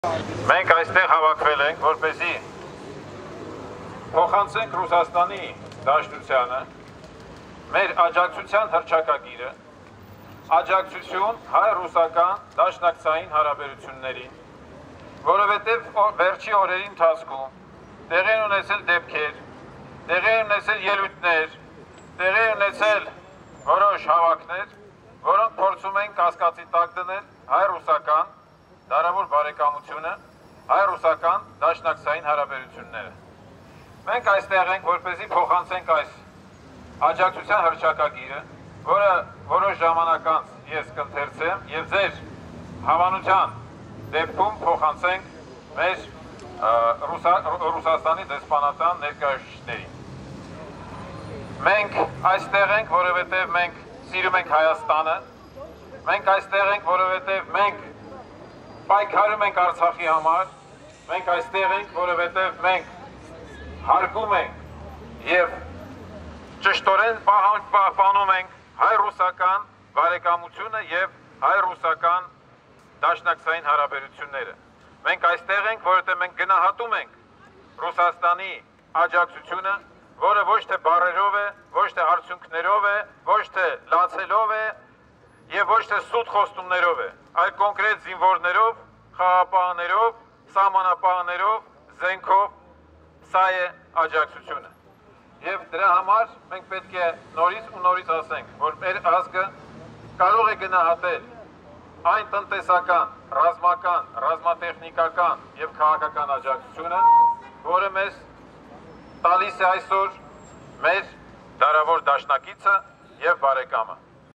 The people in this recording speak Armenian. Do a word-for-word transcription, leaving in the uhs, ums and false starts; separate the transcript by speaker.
Speaker 1: Մենք այստեղ հավաքվել ենք, որպեսզի փոխանցենք Ռուսաստանի Դաշնությանը մեր աջակցության հռչակագիրը, աջակցություն հայ-ռուսական դաշնակցային հարաբերություններին, որովհետև վերջի օրերի ընթացքում տեղի են ունեցել դեպքեր, տեղի են ունեցել ելույթներ, տեղի են ունեցել որոշ հավաքներ, որոնք փորձում են կասկածի տակ դնել հայ-ռուսական դարավոր բարեկամությունը, հայ-ռուսական դաշնակցային հարաբերությունները։ Մենք այստեղ ենք, որպեսզի փոխանցենք այս աջակցության հռչակագիրը, որը որոշ ժամանակ անց ես կընթերցեմ եւ ձեր հավանության դեպքում փոխանցենք մեր Ռուսաստանի դեսպանատան ներկայացուցիչներին։ Մենք այստեղ ենք, որովհետեւ մենք սիրում ենք Հայաստանը, մենք այստեղ ենք, որովհետեւ մենք պայքարում ենք Արցախի համար, մենք այստեղ ենք, որովհետև մենք հարգում ենք և ճշտորեն պահպանում ենք հայ-ռուսական բարեկամությունը և հայ-ռուսական դաշնակցային հարաբերությունները։ Մենք այստեղ ենք, որովհետև մենք գնահատում ենք Ռուսաստանի աջակցությունը, որը ոչ թե բառերով է, ոչ թե արդյունքներով է, ոչ թե լացելով է և ոչ թե սուտ խոստումներով է, այլ կոնկրետ զինվորներով, խաղապահներով, սահմանապահներով, զենքով, սա է աջակցությունը։ Եվ դրա համար մենք պետք է նորից ու նորից ասենք, որ մեր ազգը կարող է գնահատել այն տնտեսական, ռազմական, ռազմատեխնիկական և քաղաքական աջակցությունը, որը մեզ տալիս է այսօր մեր դարավոր դաշնակիցը և բարեկամը։